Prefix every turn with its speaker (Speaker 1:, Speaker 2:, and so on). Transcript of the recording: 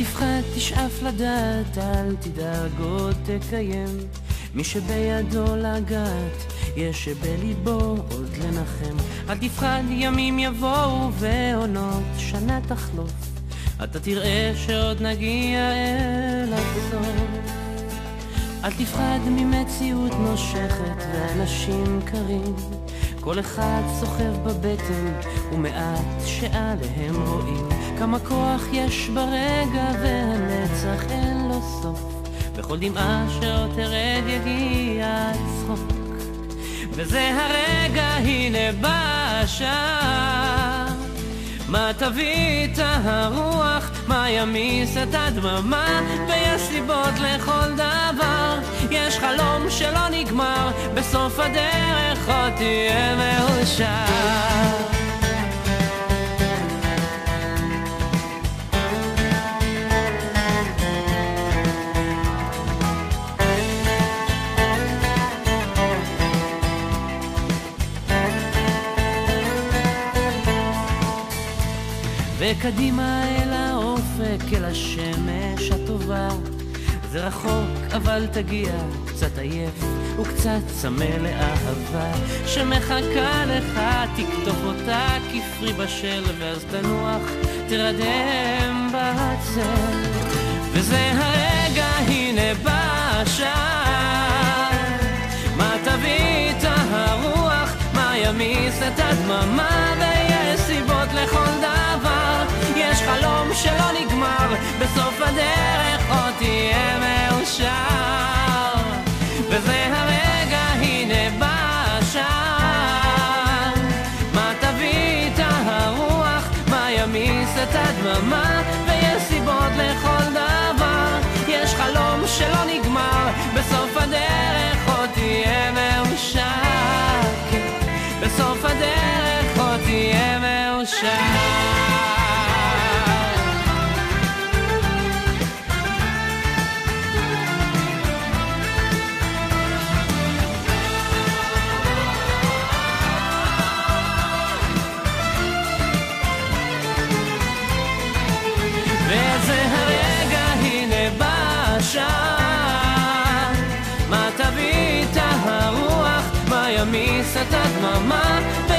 Speaker 1: תפחד, תשאף לדעת, אל תדאג עוד תקיים. מי שבידו לגעת, יש שבליבו עוד לנחם. אל תפחד, ימים יבואו ועונות שנה תחלוף, אתה תראה שעוד נגיע אל הסוף. אל תפחד ממציאות נושכת ואנשים קרים, כל אחד סוחב בבטן ומעט שעליהם רואים. כמה כוח יש ברגע והנצח אין לו סוף, בכל דמעה שעוד תרד יגיע צחוק. וזה הרגע, הנה בא השעה, מה תביא את הרוח, מה ימיס את הדממה. ויש סיבות לכל דבר, יש חלום שלא נגמר, בסוף הדרך עוד תהיה מאושר. וקדימה אל האופק, אל השמש הטובה. זה רחוק אבל תגיע, קצת עייף וקצת צמא לאהבה שמחכה לך. תכתוב אותה כפרי בשל, ואז תנוח, תרדם בצל. וזה הרגע, הנה בא השעה, מה תביא את הרוח, מה ימיס את הדממה. ויש סיבות לכל דבר, יש חלום שלא נגמר, בסוף הדרך עוד תהיה מאושר. וזה הרגע, הנה בא השעה, מה תביא את הרוח, מה ימיס את הדממה. ויש סיבות לכל דבר, יש חלום שלא נגמר, בסוף הדרך עוד תהיה מאושר. בסוף הדרך עוד תהיה מאושר. וזה הרגע, הנה בא השעה, מה תביא את הרוח, מה ימיס את הדממה.